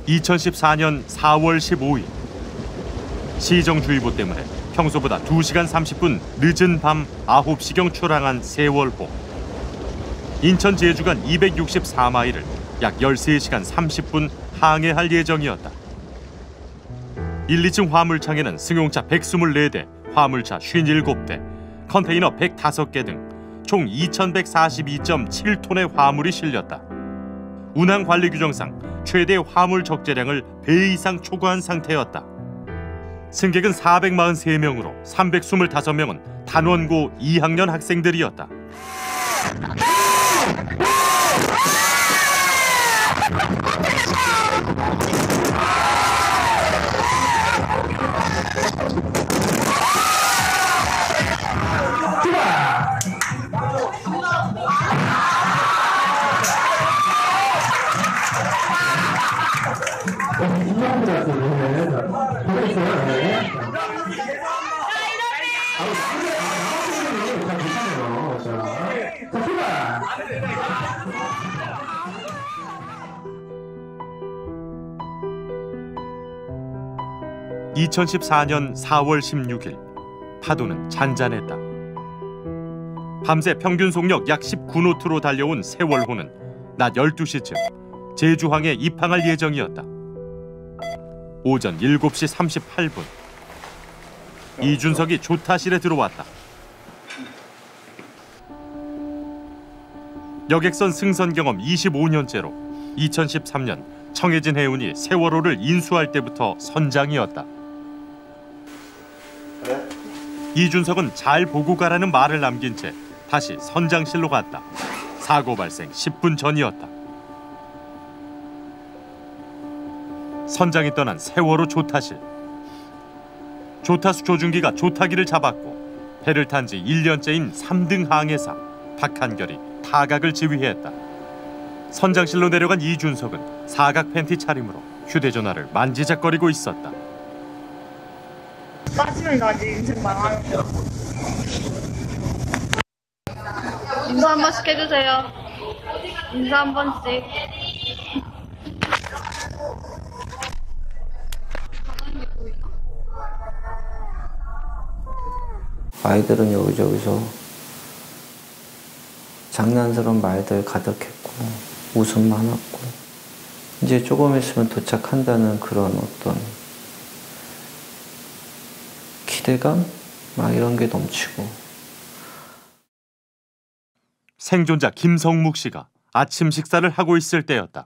2014년 4월 15일 시정주의보 때문에 평소보다 2시간 30분 늦은 밤 9시경 출항한 세월호. 인천 제주 간 264마일을 약 13시간 30분 항해할 예정이었다. 1, 2층 화물창에는 승용차 124대, 화물차 57대, 컨테이너 105개 등 총 2142.7톤의 화물이 실렸다. 운항 관리 규정상 최대 화물 적재량을 배 이상 초과한 상태였다. 승객은 443명으로 325명은 단원고 2학년 학생들이었다. (2014년 4월 16일) 파도는 잔잔했다. 밤새 평균 속력 약 19노트로 달려온 세월호는 낮 12시쯤 제주항에 입항할 예정이었다. 오전 7시 38분 이준석이 조타실에 들어왔다. 여객선 승선 경험 25년째로 2013년 청해진 해운이 세월호를 인수할 때부터 선장이었다. 그래? 이준석은 잘 보고 가라는 말을 남긴 채 다시 선장실로 갔다. 사고 발생 10분 전이었다. 선장이 떠난 세월호 조타실. 조타수 조준기가 조타기를 잡았고 배를 탄 지 1년째인 3등 항해사 박한결이 타각을 지휘했다. 선장실로 내려간 이준석은 사각 팬티 차림으로 휴대전화를 만지작거리고 있었다. 빠지면 나지 인생 망하는 거. 인사 한 번씩 해주세요. 인사 한 번씩. 아이들은 여기저기서 장난스러운 말들 가득했고 웃음 많았고 이제 조금 있으면 도착한다는 그런 어떤 기대감? 막 이런 게 넘치고. 생존자 김성묵 씨가 아침 식사를 하고 있을 때였다.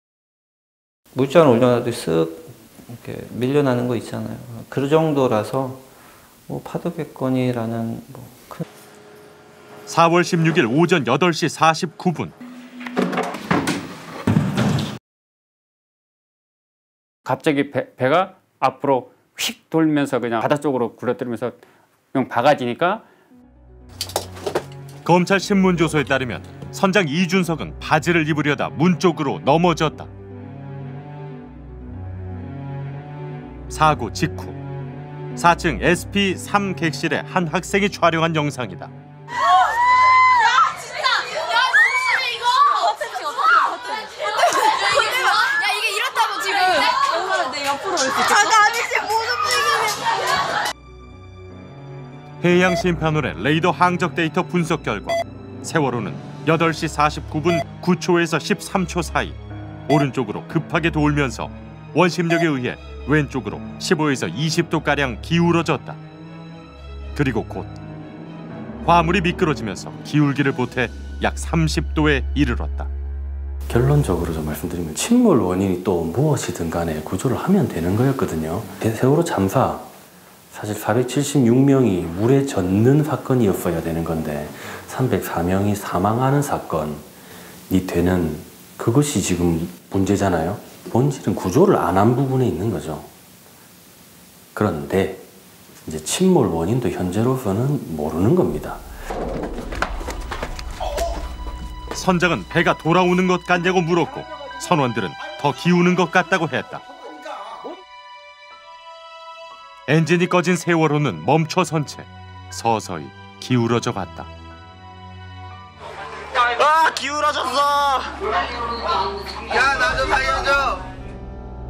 물잔 올려놔도 쓱 이렇게 밀려나는 거 있잖아요. 그 정도라서 뭐 파도백건이라는 뭐 큰. 4월 16일 오전 8시 49분. 갑자기 배가 앞으로 휙 돌면서 그냥 바다 쪽으로 굴러뜨리면서 그냥 박아지니까. 검찰 신문조서에 따르면 선장 이준석은 바지를 입으려다 문 쪽으로 넘어졌다. 사고 직후 4층 SP3 객실의 한 학생이 촬영한 영상이다. 해양심판원의 레이더 항적 데이터 분석 결과 세월호는 8시 49분 9초에서 13초 사이 오른쪽으로 급하게 돌면서 원심력에 의해 왼쪽으로 15에서 20도가량 기울어졌다. 그리고 곧 화물이 미끄러지면서 기울기를 보태 약 30도에 이르렀다. 결론적으로 좀 말씀드리면 침몰 원인이 또 무엇이든 간에 구조를 하면 되는 거였거든요. 세월호 참사 사실 476명이 물에 젖는 사건이었어야 되는 건데 304명이 사망하는 사건이 되는 그것이 지금 문제잖아요. 본질은 구조를 안 한 부분에 있는 거죠. 그런데 이제 침몰 원인도 현재로서는 모르는 겁니다. 선장은 배가 돌아오는 것 같냐고 물었고 선원들은 더 기우는 것 같다고 했다. 엔진이 꺼진 세월호는 멈춰선 채 서서히 기울어져 갔다. 아, 기울어졌어. 야, 나 좀 살려줘.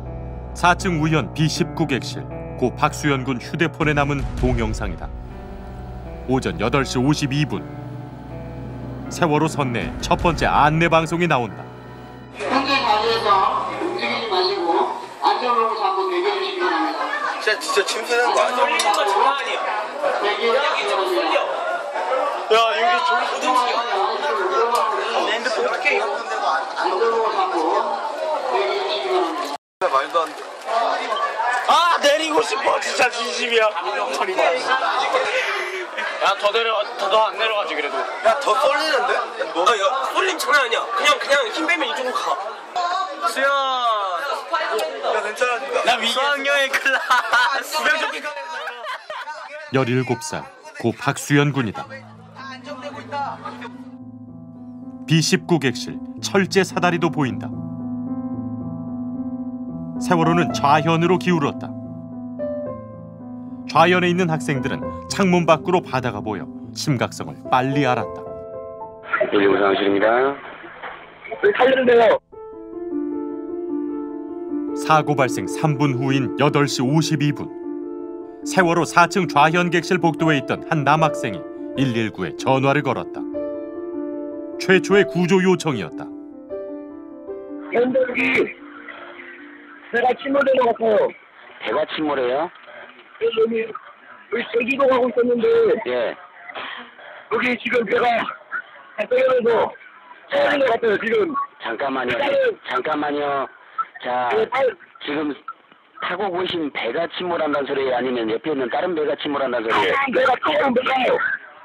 4층 우현 B19 객실 고 박수현 군 휴대폰에 남은 동영상이다. 오전 8시 52분 세월호 선내 첫 번째 안내 방송이 나온다. 현재 자리에서 움직이지 마시고 안전으로 잡고 대기해 주시기 바랍니다. 진짜 침수되는 거 아니야? 쏠리는 거 장난 아니야. 여기 좀 쏠려. 야 여기 졸라 부둥치게. 내 핸드폰 어떻게 이거? 안전으로 잡고 대기해 주시기 바랍니다. 말도 안 돼. 아 내리고 싶어 진짜 진심이야. 야 더 안 내려가지 그래도. 야 더 쏠리는데? 야 쏠림 장난 아니야. 그냥 힘 빼면 이쪽으로 가. 수야. 야 괜찮아. 나 수학여행 클라스. 17살 고 박수현 군이다. B19 객실 철제 사다리도 보인다. 세월호는 좌현으로 기울었다. 좌현에 있는 학생들은 창문 밖으로 바다가 보여 심각성을 빨리 알았다. 여기 우상실입니다. 살려주세요. 사고 발생 3분 후인 8시 52분 세월호 4층 좌현 객실 복도에 있던 한 남학생이 119에 전화를 걸었다. 최초의 구조 요청이었다. 현덕이 배가 침몰되는 것 같아요. 배가 침몰해요? 여기 세기도 가고 있었는데 예. 여기 지금 배가 배터리에서 떨어진 것 같아요. 지금 잠깐만요. 자, 지금 타고 계신 배가 침몰한다는 소리예요? 아니면 옆에 있는 다른 배가 침몰한다는 소리예요? 배가 조금 배가요.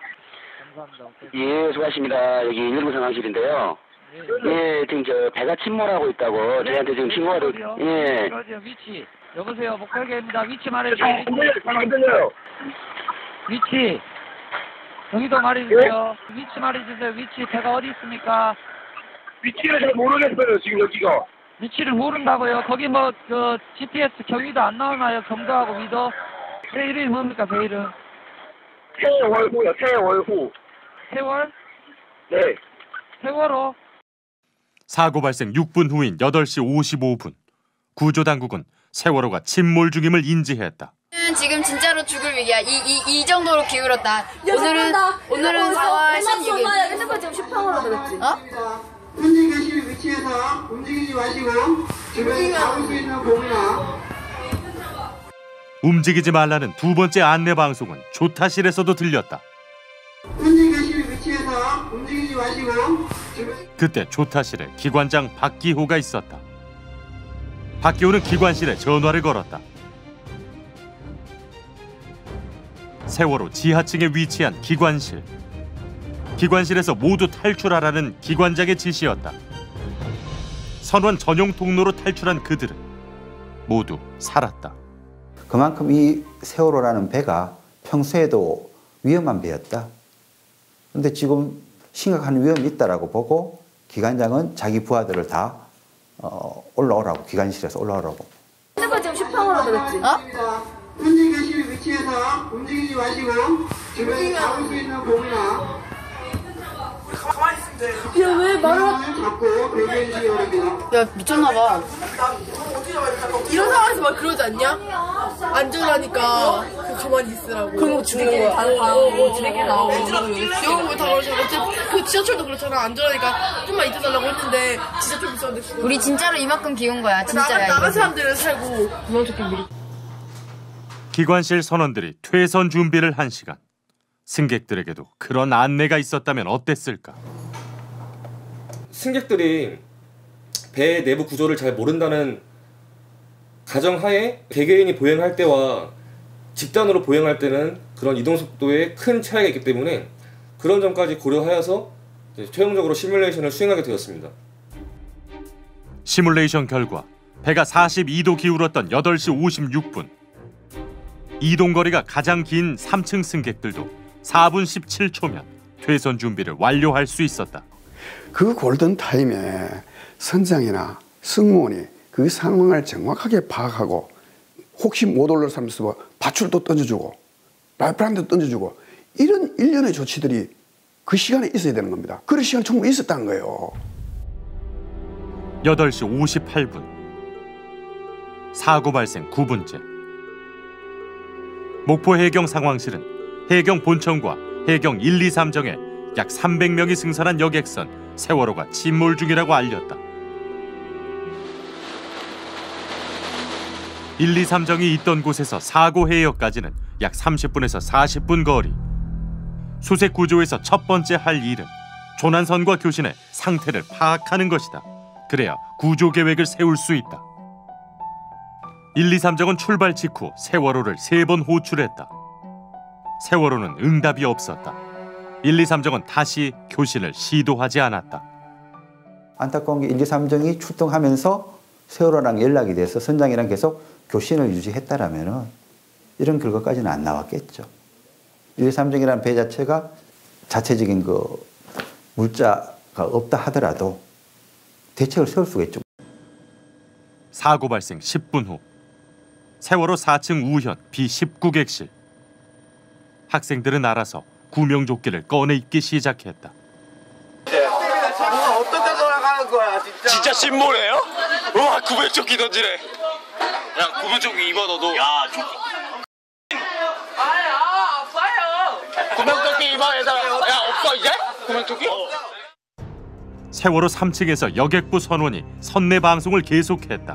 예, 수고하십니다. 여기 119 상황실인데요. 예, 지금 저 배가 침몰하고 있다고 저희한테 지금 신고가 예. 위치. 여보세요, 목표계입니다. 위치 말해주세요. 안 들려요. 위치. 경기도 말해주세요. 위치 말해주세요. 위치. 배가 어디 있습니까? 위치를 잘 모르겠어요. 지금 여기가. 위치를 모른다고요? 거기 GPS 경위도 안 나오나요? 경도하고 위도? 배 이름이 뭡니까, 배 이름? 세월호요. 세월호. 세월? 네. 세월호? 사고 발생 6분 후인 8시 55분 구조당국은 세월호가 침몰 중임을 인지했다. 지금 진짜로 죽을 위기야. 이 정도로 기울었다. 오늘은 4월 16일. 핸드폰 지금 슈팡으로 들었지? 현재 계실 위치에서 움직이지 마시고 주변에 잡을 수 있는 공이나 움직이지 말라는 두 번째 안내 방송은 조타실에서도 들렸다. 현재 계실 위치에서 움직이지 마시고 그때 조타실에 기관장 박기호가 있었다. 박기호는 기관실에 전화를 걸었다. 세월호 지하층에 위치한 기관실. 기관실에서 모두 탈출하라는 기관장의 지시였다. 선원 전용 통로로 탈출한 그들은 모두 살았다. 그만큼 이 세월호라는 배가 평소에도 위험한 배였다. 근데 지금 심각한 위험이 있다라고 보고 기관장은 자기 부하들을 다 올라오라고, 기관실에서 올라오라고. 핸드폰 지금 슈팡으로 들었지? 현재 계실 위치에서 움직이지 마시고 주변에 잡을 수 있는 공이나 왜 말을 잡고 대기해 주시기 바랍니다. 야, 미쳤나봐. 이런 상황에서 막 그러지 않냐? 안전하니까 가만히 있으라고. 그런 거 죽는 거야. 지네끼리 나오고. 영어 다 그렇잖아. 그 지하철도 그렇잖아. 안전하니까 좀만 있어달라고 했는데 지하철 비쌌는데 죽어. 우리 진짜로 이만큼 기운 거야. 진짜야. 나간 사람들은 살고. 그만 좀 미리. 기관실 선원들이 퇴선 준비를 한 시간. 승객들에게도 그런 안내가 있었다면 어땠을까? 승객들이 배 내부 구조를 잘 모른다는 가정하에 개개인이 보행할 때와 집단으로 보행할 때는 그런 이동 속도에 큰 차이가 있기 때문에 그런 점까지 고려하여서 최종적으로 시뮬레이션을 수행하게 되었습니다. 시뮬레이션 결과 배가 42도 기울었던 8시 56분 이동거리가 가장 긴 3층 승객들도 4분 17초면 퇴선 준비를 완료할 수 있었다. 그 골든타임에 선장이나 승무원이 그 상황을 정확하게 파악하고 혹시 못 올라올 사람 있으면 밧줄도 던져주고 라이프라인도 던져주고 이런 일련의 조치들이 그 시간에 있어야 되는 겁니다. 그런 시간이 충분히 있었다는 거예요. 8시 58분 사고 발생 9분째. 목포 해경 상황실은 해경 본청과 해경 1, 2, 3정에 약 300명이 승선한 여객선 세월호가 침몰 중이라고 알렸다. 1, 2, 3정이 있던 곳에서 사고 해역까지는 약 30분에서 40분 거리. 수색 구조에서 첫 번째 할 일은 조난선과 교신의 상태를 파악하는 것이다. 그래야 구조 계획을 세울 수 있다. 1, 2, 3정은 출발 직후 세월호를 3번 호출했다. 세월호는 응답이 없었다. 1, 2, 3정은 다시 교신을 시도하지 않았다. 안타까운 게 1, 2, 3정이 출동하면서 세월호랑 연락이 돼서 선장이랑 계속 교신을 유지했다라면 이런 결과까지는 안 나왔겠죠. 1, 2, 3정이라는 배 자체가 자체적인 그 물자가 없다 하더라도 대책을 세울 수가 있죠. 사고 발생 10분 후 세월호 4층 우현 B19객실. 학생들은 알아서 구명조끼를 꺼내 입기 시작했다. 어떤 데 돌아가는 거야 진짜? 진짜 신모래요? 와 구명조끼 던지래. 야 구명조끼 입어 너도. 야 아파요. 구명조끼 입어 얘들아. 야 없어 이제? 구명조끼? 세월호 3층에서 여객부 선원이 선내 방송을 계속했다.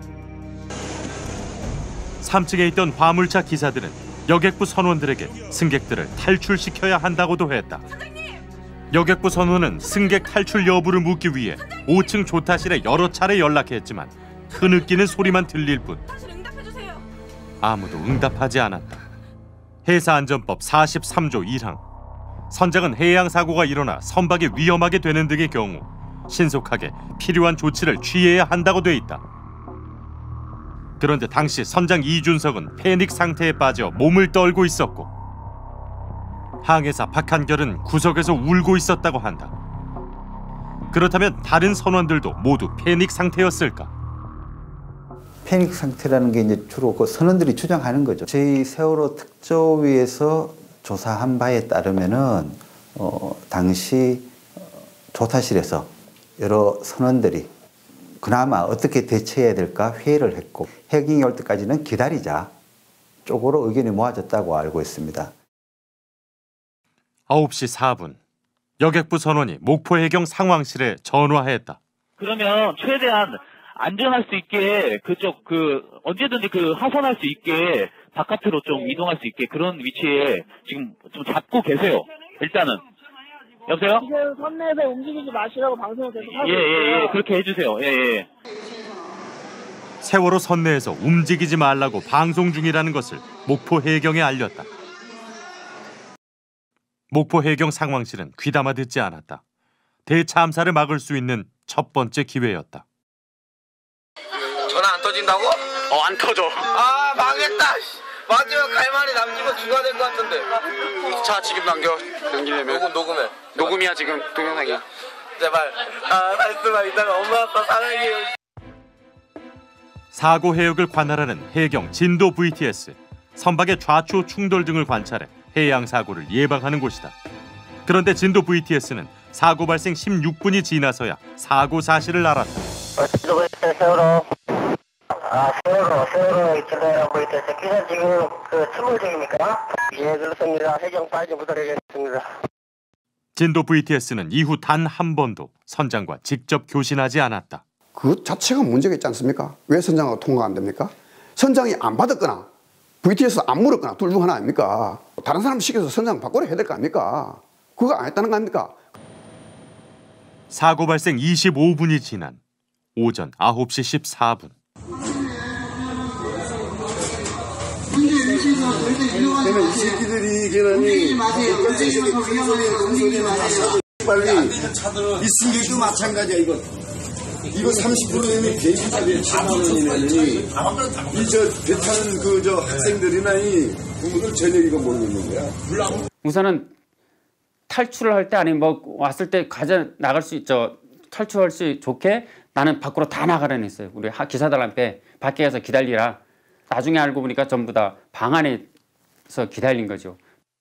3층에 있던 화물차 기사들은 여객부 선원들에게 승객들을 탈출시켜야 한다고도 했다. 여객부 선원은 승객 탈출 여부를 묻기 위해 5층 조타실에 여러 차례 연락했지만 흐느끼는 소리만 들릴 뿐 아무도 응답하지 않았다. 해사안전법 43조 1항 선장은 해양사고가 일어나 선박이 위험하게 되는 등의 경우 신속하게 필요한 조치를 취해야 한다고 돼 있다. 그런데 당시 선장 이준석은 패닉 상태에 빠져 몸을 떨고 있었고 항해사 박한결은 구석에서 울고 있었다고 한다. 그렇다면 다른 선원들도 모두 패닉 상태였을까? 패닉 상태라는 게 이제 주로 그 선원들이 주장하는 거죠. 저희 세월호 특조위에서 조사한 바에 따르면은 당시 조타실에서 여러 선원들이 그나마 어떻게 대처해야 될까 회의를 했고 해경이 올 때까지는 기다리자 쪽으로 의견이 모아졌다고 알고 있습니다. 9시 4분 여객부 선원이 목포 해경 상황실에 전화했다. 그러면 최대한 안전할 수 있게 그쪽 언제든지 하선할 수 있게 바깥으로 좀 이동할 수 있게 그런 위치에 지금 좀 잡고 계세요. 일단은. 여보세요? 지금 선내에서 움직이지 마시라고 방송을 계속 하고 있어요. 예, 그렇게 해주세요. 예. 세월호 선내에서 움직이지 말라고 방송 중이라는 것을 목포 해경에 알렸다. 목포 해경 상황실은 귀담아 듣지 않았다. 대참사를 막을 수 있는 첫 번째 기회였다. 전화 안 터진다고? 안 터져. 아 망했다. 마지막 갈말이 남기면 죽어야 될 것 같은데. 자 지금 남기려면 녹음해. 녹음이야 지금 동영상이야. 제발. 말씀만 이따가 엄마 아빠 사랑해요. 사고 해역을 관할하는 해경 진도 VTS. 선박의 좌초 충돌 등을 관찰해 해양 사고를 예방하는 곳이다. 그런데 진도 VTS는 사고 발생 16분이 지나서야 사고 사실을 알았다. 세월호. 세월호 진도해라 VTS. 기사 지금 침몰 중입니까? 예, 그렇습니다. 해경 빨리 좀 부탁드리겠습니다. 진도 VTS는 이후 단 한 번도 선장과 직접 교신하지 않았다. 그 자체가 문제가 있지 않습니까? 왜 선장하고 통과가 안 됩니까? 선장이 안 받았거나 VTS 안 물었거나 둘 중 하나 아닙니까? 다른 사람 시켜서 선장 바꾸려 해야 될 거 아닙니까? 그거 안 했다는 거 아닙니까? 사고 발생 25분이 지난 오전 9시 14분. 이 새끼들이 괜히 빨리 이 승객도 마찬가지야 이거 30%는 계획값이 7만 원이면이 배 타는 학생들이나 이 부모들 전혀 이거 모르는 거야. 우선은 탈출을 할 때 아니면 왔을 때 나갈 수 있죠. 탈출할 수 좋게 나는 밖으로 다 나가라는 했어요. 우리 기사들한테 밖에 가서 기다리라. 나중에 알고 보니까 전부 다 방 안에서 기다린 거죠.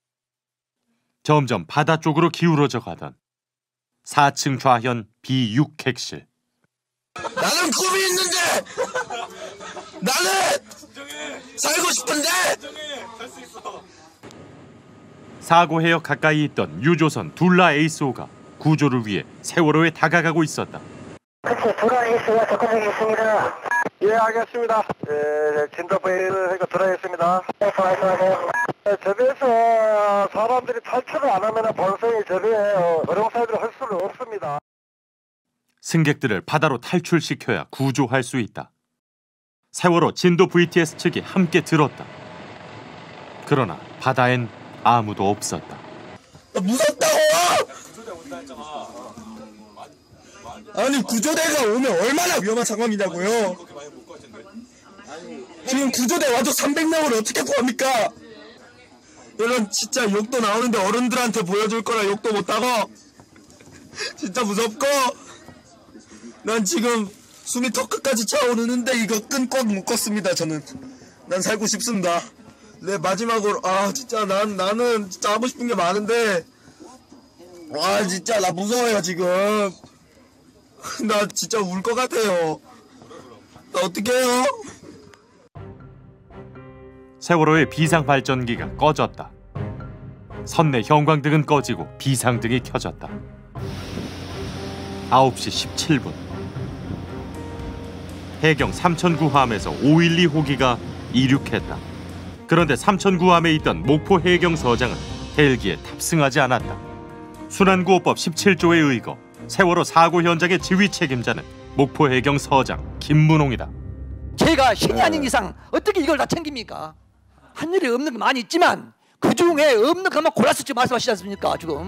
점점 바다 쪽으로 기울어져 가던 4층 좌현 B6 객실. 나는 꿈이 있는데 나는 살고 싶은데. 사고 해역 가까이 있던 유조선 둘라 에이스호가 구조를 위해 세월호에 다가가고 있었다. 그치, 둘라 에이스가 접근 중에 있습니다. 예, 알겠습니다. 예, 진도 부위를 들어가겠습니다. 네, 말씀하세요. 저비에서 사람들이 탈출을 안 하면 본선이 저비에 어룡사이드를 할 수는 없습니다. 승객들을 바다로 탈출시켜야 구조할 수 있다. 세월호 진도 VTS 측이 함께 들었다. 그러나 바다엔 아무도 없었다. 무섭다고! 아니 구조대가 오면 얼마나 위험한 상황이냐고요. 지금 구조대 와도 300명을 어떻게 구합니까? 이런 진짜 욕도 나오는데 어른들한테 보여줄 거라 욕도 못하고 진짜 무섭고 난 지금 숨이 턱 끝까지 차오르는데 이거 끈 꼭 묶었습니다. 저는 난 살고 싶습니다. 네, 마지막으로 진짜 나는 진짜 하고 싶은 게 많은데 진짜 나 무서워요 지금. 나 진짜 울 것 같아요. 나 어떡해요? 세월호의 비상 발전기가 꺼졌다. 선내 형광등은 꺼지고 비상등이 켜졌다. 9시 17분. 해경 삼천구함에서 512호기가 이륙했다. 그런데 삼천구함에 있던 목포 해경서장은 헬기에 탑승하지 않았다. 순환구호법 17조에 의거 세월호 사고 현장의 지휘 책임자는 목포 해경서장 김문홍이다. 제가 신이 아닌 이상 어떻게 이걸 다 챙깁니까? 한 일이 없는 게 많이 있지만 그중에 없는 것만 골라서 지금 말씀하시지 않습니까? 지금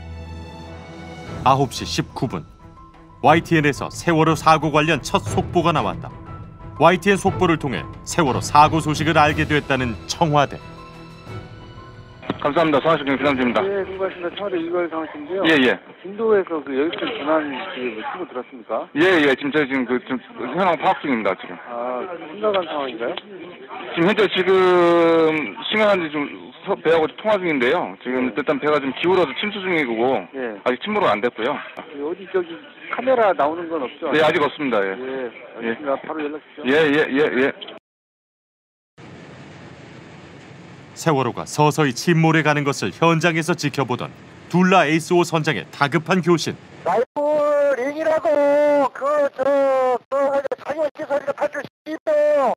9시 19분 YTN에서 세월호 사고 관련 첫 속보가 나왔다. YTN 속보를 통해 세월호 사고 소식을 알게 됐다는 청와대. 감사합니다. 상하시경 기상주입니다. 예, 수고하셨습니다. 청와대 이걸 상하신데요. 예. 진도에서 그 여객선 전환 신고 들었습니까? 예. 저희 지금 현황 파악 중입니다. 지금. 심각한 상황인가요? 지금 현재 지금 심각한지 좀 배하고 통화 중인데요. 지금 일단 배가 좀 기울어서 침수 중이고 아직 침몰은 안 됐고요. 어디 카메라 나오는 건 없죠? 네, 아직 없습니다. 예. 알겠습니다. 바로 연락 주시죠. 예. 세월호가 서서히 침몰해 가는 것을 현장에서 지켜보던 둘라 에이스호 선장의 다급한 교신. 라이프링이라고 자기가 탈출시키세요.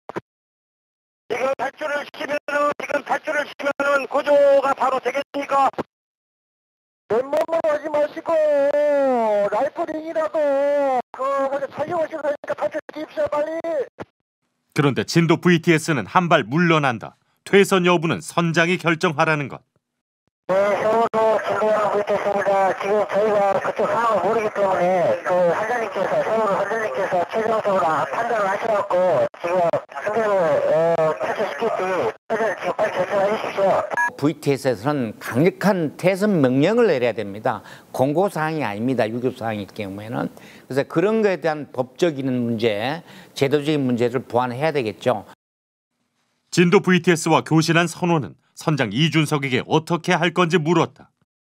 지금 탈출을 시키면은 구조가 바로 되겠습니까? 맨몸으로 하지 마시고 라이프링이라고 착용하시니까 탈출시키십시오 빨리. 그런데 진도 VTS는 한 발 물러난다. 퇴선 여부는 선장이 결정하라는 것. 네, 세월호 진도하고 있겠습니다. 지금 저희가 그쪽 상황을 모르기 때문에 세월호 선장님께서 최종적으로 판단을 하셔갖고 지금 승객을 탈출시킬지 지금 빨리 결정해 주십시오. VTS에서는 강력한 퇴선 명령을 내려야 됩니다. 공고사항이 아닙니다. 유급사항이기 경우에는. 그래서 그런 것에 대한 법적인 문제, 제도적인 문제를 보완해야 되겠죠. 진도 VTS와 교신한 선호는 선장 이준석에게 어떻게 할 건지 물었다.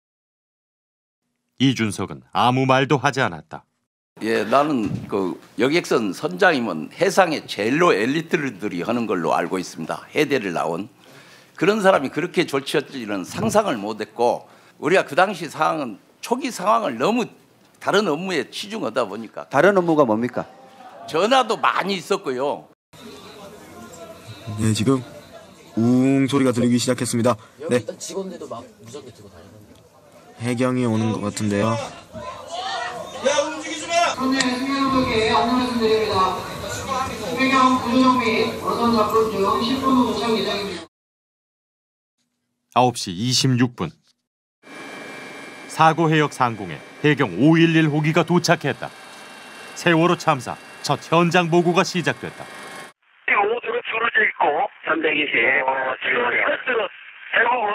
이준석은 아무 말도 하지 않았다. 예, 나는 그 여객선 선장이면 해상의 제일로 엘리트들이 하는 걸로 알고 있습니다. 해대를 나온 그런 사람이 그렇게 조치할지는 상상을 못했고 우리가 그 당시 상황은 초기 상황을 너무 다른 업무에 치중하다 보니까. 다른 업무가 뭡니까? 전화도 많이 있었고요. 네, 지금 웅 소리가 들리기 시작했습니다. 네. 일단 직원들도 막 무전기 들고 다니는데. 해경이 오는 것 같은데요. 야, 움직이지 마! 선내 승객분들께 안내 말씀드립니다. 해경 구조정 및 어선 작업 중 10분 후 도착 예정입니다. 9시 26분. 사고 해역 상공에 해경 511호기가 도착했다. 세월호 참사 첫 현장 보고가 시작됐다. 모두가 줄어져 있고 320 지금 이것들은 대부분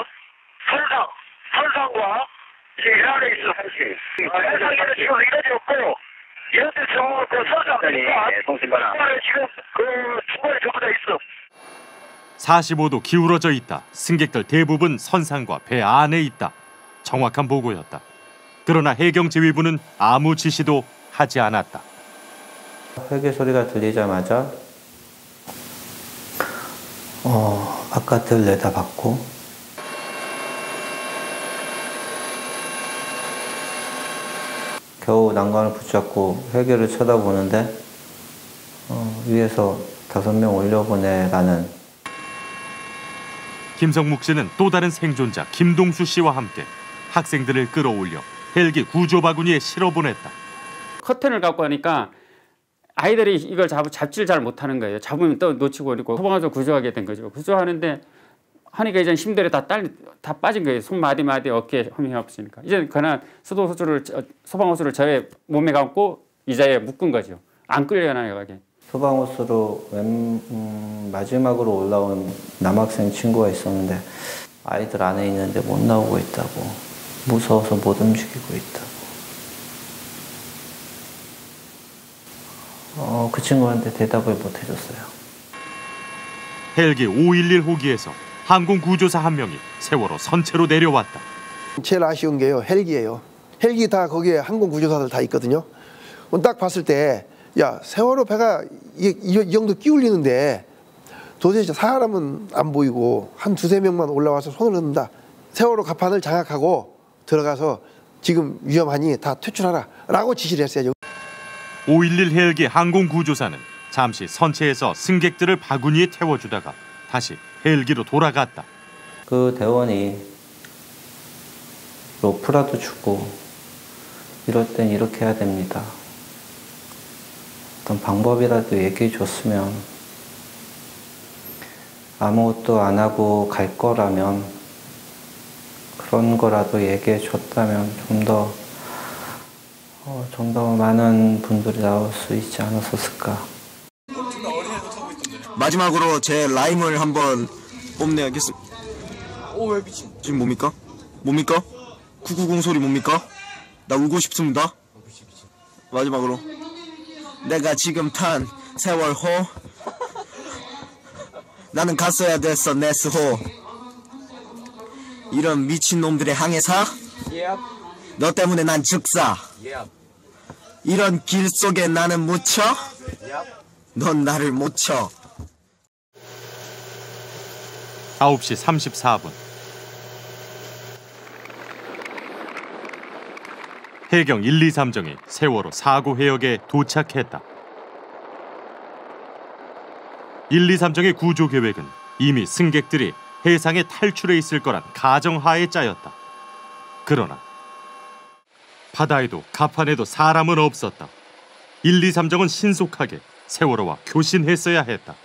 선상과 지금 이 안에 있어 선상에는 지금 이런이 없고 이런데 정말 그 선상이니까 지금 그 중간에 전부 다 있어. 45도 기울어져 있다. 승객들 대부분 선상과 배 안에 있다. 정확한 보고였다. 그러나 해경 지휘부는 아무 지시도 하지 않았다. 헬기 소리가 들리자마자 바깥을 내다봤고 겨우 난간을 붙잡고 헬기를 쳐다보는데 위에서 5명 올려보내라는. 김성묵 씨는 또 다른 생존자 김동수 씨와 함께 학생들을 끌어올려 헬기 구조 바구니에 실어보냈다. 커튼을 갖고 하니까 아이들이 이걸 잡지를 잘 못하는 거예요. 잡으면 또 놓치고 그리고 소방관서 구조하게 된 거죠. 구조하는데 하니까 이제 힘들이 다 빠진 거예요. 손 마디 어깨에 힘이 없으니까. 이제 그냥 소방호수를 저의 몸에 감고 의자에 묶은 거죠. 안 끌려나가게. 소방호수로 마지막으로 올라온 남학생 친구가 있었는데 아이들 안에 있는데 못 나오고 있다고. 무서워서 못 움직이고 있다고. 그 친구한테 대답을 못 해줬어요. 헬기 511 호기에서 항공구조사 한 명이 세월호 선체로 내려왔다. 제일 아쉬운 게요, 헬기예요. 헬기 다 거기에 항공구조사들 다 있거든요. 딱 봤을 때 야, 세월호 배가 이 정도 끼울리는데 도대체 사람은 안 보이고 한 2~3명만 올라와서 손을 흔든다. 세월호 갑판을 장악하고 들어가서 지금 위험하니 다 퇴출하라 라고 지시를 했어요. 511 헬기 항공구조사는 잠시 선체에서 승객들을 바구니에 태워주다가 다시 헬기로 돌아갔다. 그 대원이 로프라도 주고 이럴 땐 이렇게 해야 됩니다. 어떤 방법이라도 얘기해 줬으면, 아무것도 안 하고 갈 거라면 그런 거라도 얘기해 줬다면 좀 더 많은 분들이 나올 수 있지 않았을까. 마지막으로 제 라임을 한번 뽐내야겠습니다. 왜 미친? 지금 뭡니까? 990 소리 뭡니까? 나 울고 싶습니다. 마지막으로 내가 지금 탄 세월호, 나는 갔어야 됐어 네스호. 이런 미친놈들의 항해사, 너 때문에 난 즉사. 이런 길 속에 나는 묻혀, 넌 나를 못 쳐. 9시 34분. 해경 123정이 세월호 사고 해역에 도착했다. 123정의 구조 계획은 이미 승객들이 해상에 탈출해 있을 거란 가정하에 짜였다. 그러나 바다에도 갑판에도 사람은 없었다. 123정은 신속하게 세월호와 교신했어야 했다.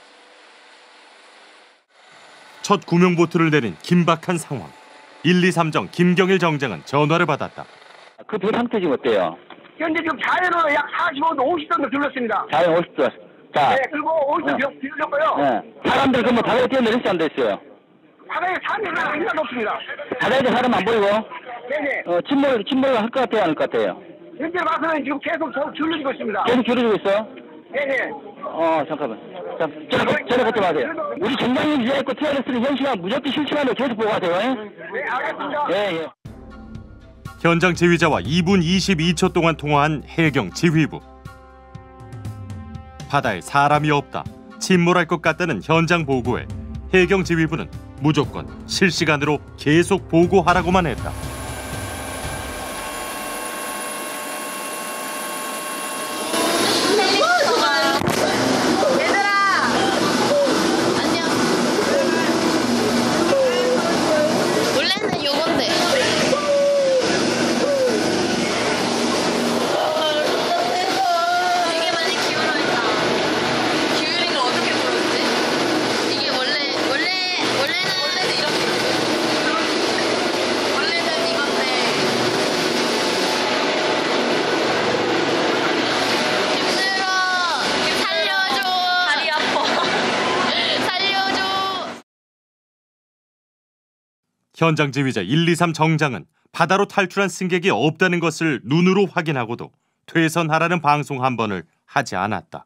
첫 구명보트를 내린 긴박한 상황. 123정 김경일 정장은 전화를 받았다. 그 배 상태 지금 어때요? 현재 지금 자연으로 약 45도, 50도로 둘렀습니다. 자연 50도. 자. 네, 그리고 50도 둘렀고요. 네. 사람들 그럼 바다에 뛰어내릴지 안 됐어요? 바다에 사람들이 하나도 없습니다. 바다에도 사람 안 보이고? 네네. 침몰을 할 것 같아요, 안 할 것 같아요? 현재 봐서는 지금 계속 줄어들고 있습니다. 계속 줄어들고 있어? 네네. 잠깐만. 자, 전화 받지 마세요. 우리 정장님 이제 있고 TRS는 현 시간 무조건 실시간으로 계속 보고 가세요. 네, 알겠습니다. 예. 현장 지휘자와 2분 22초 동안 통화한 해경 지휘부. 바다에 사람이 없다, 침몰할 것 같다는 현장 보고에 해경 지휘부는 무조건 실시간으로 계속 보고하라고만 했다. 현장 지휘자 123 정장은 바다로 탈출한 승객이 없다는 것을 눈으로 확인하고도 퇴선하라는 방송 한 번을 하지 않았다.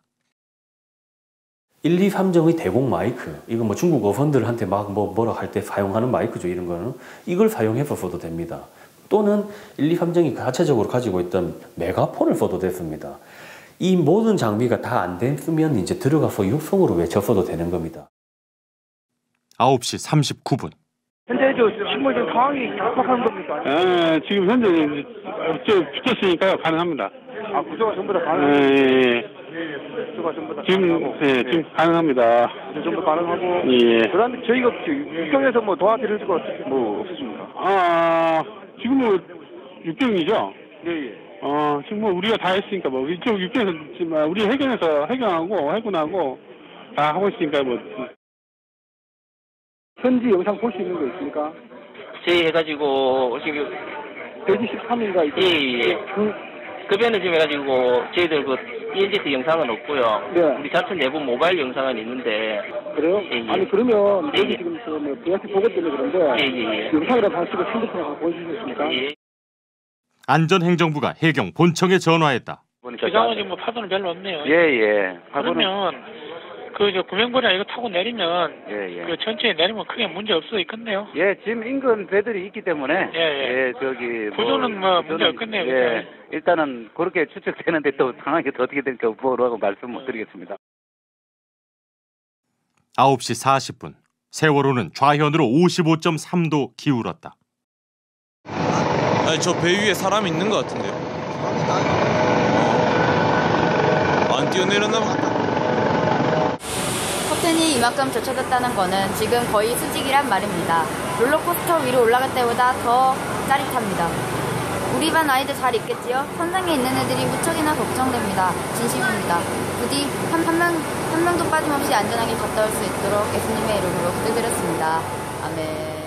123정의 대공 마이크, 이거 뭐 중국 어선들한테 막 뭐라 할 때 사용하는 마이크죠. 이런 거는 이걸 사용해서 써도 됩니다. 또는 123정이 자체적으로 가지고 있던 메가폰을 써도 됐습니다. 이 모든 장비가 다 안 됐으면 이제 들어가서 육성으로 외쳤어도 되는 겁니다. 9시 39분. 현재 식물 좀 상황이 각박한 겁니까? 지금 현재 붙였으니까요. 가능합니다. 아, 구조가 전부 다 가능합니다. 구조가 전부 다 가능하고. 지금 가능합니다. 전부 가능하고. 그다음에 저희가 육경에서 뭐 도와드릴 거 뭐 없으십니까? 지금 뭐 육경이죠? 예. 지금 뭐 우리가 다 했으니까 뭐 이쪽 육경에서 지금 우리 해경에서 해경하고 해군하고 다 하고 있으니까 뭐. 현지 영상 볼 수 있는 거 있습니까? 저희 해가지고 지금 123인가 있어요. 예. 급여는 지금 해가지고 저희들 그 ENGT 영상은 없고요. 네. 우리 자체 내부 모바일 영상은 있는데. 그래요? 예. 아니 그러면 예. 지금 뭐 VRT 보고 때문에 그런데 예. 영상이라도 하시고 핸드폰 하나 보여주시겠습니까? 예. 안전행정부가 해경 본청에 전화했다. 기상은 지금 뭐 파도는 별로 없네요. 예. 그러면 구명보리나 이거 타고 내리면 그 천천히 내리면 크게 문제 없어 있겠네요. 예, 지금 인근 배들이 있기 때문에 구조는 뭐 문제 없겠네요. 예, 일단은 그렇게 추측되는데 또 상황이 어떻게 될까 뭐라고 말씀 못 드리겠습니다. 9시 40분. 세월호는 좌현으로 55.3도 기울었다. 아니 저 배 위에 사람이 있는 것 같은데요. 안 뛰어내렸나 봐. 커튼이 이만큼 젖혀졌다는 거는 지금 거의 수직이란 말입니다. 롤러코스터 위로 올라갈 때보다 더 짜릿합니다. 우리 반 아이들 잘 있겠지요? 선상에 있는 애들이 무척이나 걱정됩니다. 진심입니다. 부디 한 명도 빠짐없이 안전하게 갔다 올 수 있도록 예수님의 이름으로 기도드렸습니다. 아멘.